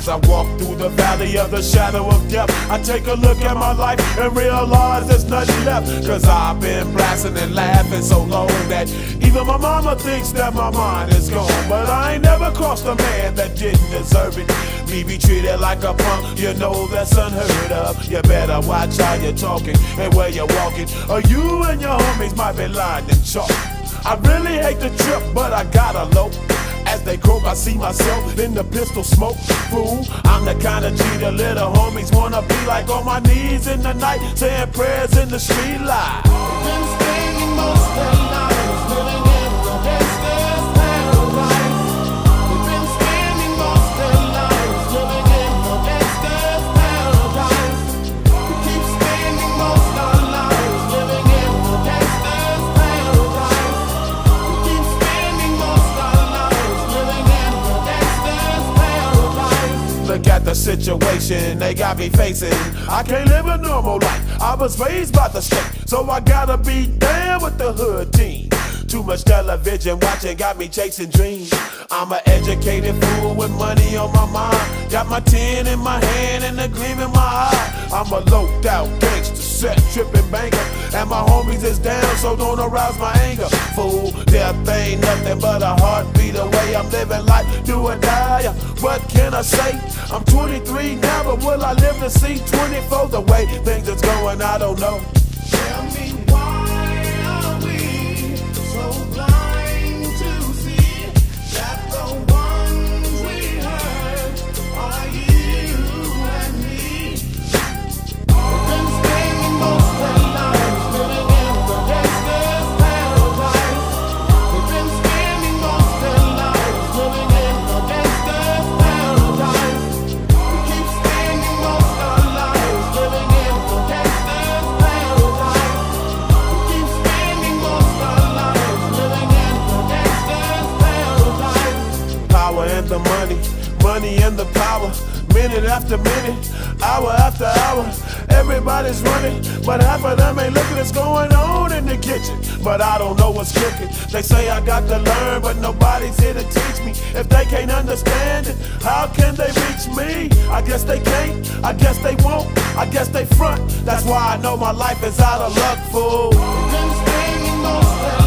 As I walk through the valley of the shadow of death, I take a look at my life and realize there's nothing left. Cause I've been blasting and laughing so long that even my mama thinks that my mind is gone. But I ain't never crossed a man that didn't deserve it. Me be treated like a punk, you know that's unheard of. You better watch how you're talking and where you're walking, or you and your homies might be lined in chalk. I really hate the trip, but I gotta low. As they croak, I see myself in the pistol smoke. Fool, I'm the kind of G the little homies wanna be like, on my knees in the night, saying prayers in the street light. Been spending most of their lives living in the gangsta's paradise. We've been spending most of their lives living in the gangsta's paradise. We keep spending most of our lives living in the gangsta's paradise. We keep spending most of our lives living in the gangsta's paradise. Look at the situation they got me facing. I can't live a normal life. I was raised by the state, so I gotta be down with the hood team. Too much television watching got me chasing dreams. I'm an educated fool with money on my mind. Got my tin in my hand and a gleam in my eye. I'm a loped out gangster, set tripping banker, and my homies is down, so don't arouse my anger. Fool, death ain't nothing but a heartbeat away. I'm living life, do or die. What can I say? I'm 23 now, but will I live to see 24? The way things is going, I don't know. Tell me, why are we so blind to see that the ones we hurt are you and me? We've been spending most of our lives living in the gangsta's paradise. We've been spending most of our lives living in the gangsta's paradise. We keep spending most of our lives living in the gangsta's paradise. We keep spending most of our lives living in the gangsta's paradise. Power and the money, money and the power. Minute after minute, hour after hour, everybody's running, but half of them ain't looking what's going on in the kitchen. But I don't know what's cooking. They say I got to learn, but nobody's here to teach me. If they can't understand it, how can they reach me? I guess they can't, I guess they won't, I guess they front. That's why I know my life is out of luck, fool. We've been spending most of